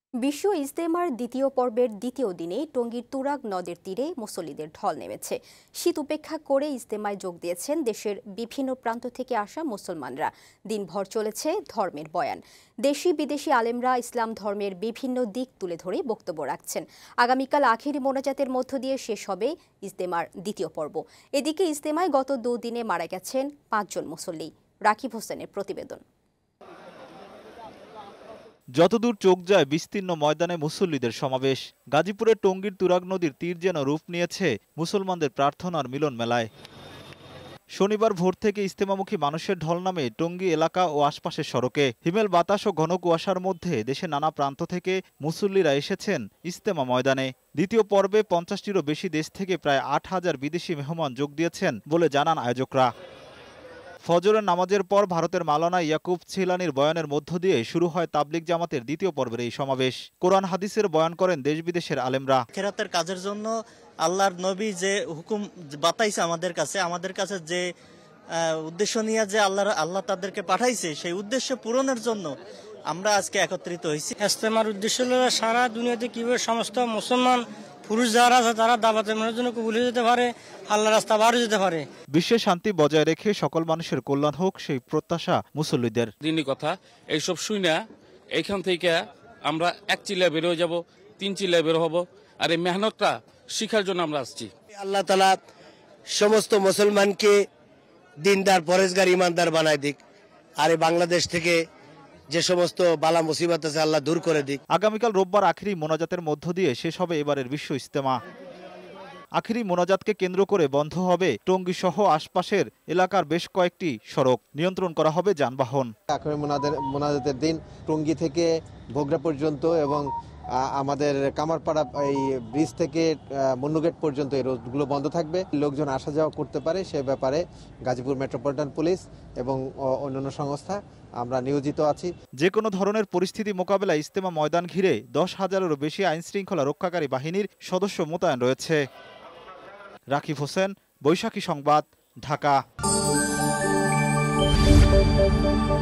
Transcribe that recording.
বিশ্ব ইজতেমার দ্বিতীয় পর্বের দ্বিতীয় দিনে টঙ্গীর তুরাগ নদের তীরে মুসল্লিদের ঢল নেমেছে। শীত উপেক্ষা করে ইজতেমায় যোগ দিয়েছেন দেশের বিভিন্ন প্রান্ত থেকে আসা মুসলমানরা। দিনভর চলেছে ধর্মের বয়ান। দেশি বিদেশি আলেমরা ইসলাম ধর্মের বিভিন্ন দিক তুলে ধরে বক্তব্য রাখছেন। আগামীকাল আখিরি মোনাজাতের মধ্য দিয়ে শেষ হবে ইজতেমার দ্বিতীয় পর্ব। এদিকে ইজতেমায় গত দুদিনে মারা গেছেন 5 জন মুসল্লি। রাকিব হোসেনের প্রতিবেদন। যতদূর চোখ যায় বিস্তীর্ণ ময়দানে মুসল্লিদের সমাবেশ। গাজীপুরের টঙ্গীর তুরাগ নদীর তীর যেন রূপ নিয়েছে মুসলমানদের প্রার্থনার মিলন মেলায়। শনিবার ভোর থেকে ইজতেমামুখী মানুষের ঢল নামে টঙ্গী এলাকা ও আশপাশের সড়কে। হিমেল বাতাস ও ঘন কুয়াশার মধ্যে দেশের নানা প্রান্ত থেকে মুসল্লিরা এসেছেন ইজতেমা ময়দানে। দ্বিতীয় পর্বে 50টিরও বেশি দেশ থেকে প্রায় 8,000 বিদেশি মেহমান যোগ দিয়েছেন বলে জানান আয়োজকরা। ফজরের নামাজের পর ভারতের মাওলানা ইয়াকুব ছিলানির বয়ানের মধ্য দিয়ে শুরু হয় তাবলিগ জামাতের দ্বিতীয় পর্বের এই সমাবেশ। কোরআন হাদিসের বয়ান করেন দেশ বিদেশের আলেমরা। আখিরাতের কাজের জন্য আল্লাহর নবী যে হুকুম বাতাইছে আমাদের কাছে যে উদ্দেশ্য নিয়ে যে আল্লাহ তাদেরকে পাঠাইছে, সেই উদ্দেশ্য পূরণের জন্য আমরা আজকে একত্রিত হয়েছি। ইজতেমার উদ্দেশ্য হলো সারা দুনিয়াতে কিভাবে সমস্ত মুসলমান পুরুষ যারা আছে তারা দাওয়াতের জন্য কবুল হয়ে যেতে পারে, আল্লাহর রাস্তা বার হয়ে যেতে পারে। বিশ্বে শান্তি বজায় রেখে সকল মানুষের কল্যাণ হোক, সেই প্রত্যাশা মুসল্লিদের। দিনই কথা এইসব শুই না, এইখান থেকে আমরা 1 চিল্লায় বের হয়ে যাব, 3 চিল্লায় বের হব। আর এই মেহনতটা শিখার জন্য আমরা আসছি। আল্লাহ তাআলা সমস্ত মুসলমানকে দিনদার, পরেজগার, ইমানদার বানায় দিক। আর এই বাংলাদেশ থেকে যে সমস্ত বালা মুসিবত আছে আল্লাহ দূর করে দিক। আগামীকাল রোববার আখিরি মোনাজাতের মধ্য দিয়ে শেষ হবে এবারের বিশ্ব ইজতেমা। আখিরি মোনাজাতকে কেন্দ্র করে বন্ধ হবে টঙ্গী সহ আশপাশের এলাকার বেশ কয়েকটি সড়ক। নিয়ন্ত্রণ করা হবে যানবাহন। আখিরি মোনাজাতের দিন টঙ্গী থেকে ভোগড়া পর্যন্ত এবং আমাদের কামারপাড়া এই ব্রিজ থেকে মন্নুগেট পর্যন্ত এই রোডগুলো বন্ধ থাকবে। লোকজন আসা যাওয়া করতে পারে সে ব্যাপারে গাজীপুর মেট্রোপলিটন পুলিশ এবং অন্যান্য সংস্থা আমরা নিয়োজিত আছি। যে কোনো ধরনের পরিস্থিতি মোকাবেলায় ইজতেমা ময়দান ঘিরে 10,000-এরও বেশি আইন শৃঙ্খলা রক্ষাকারী বাহিনীর সদস্য মোতায়েন রয়েছে। রাকিব হোসেন, বৈশাখী সংবাদ, ঢাকা।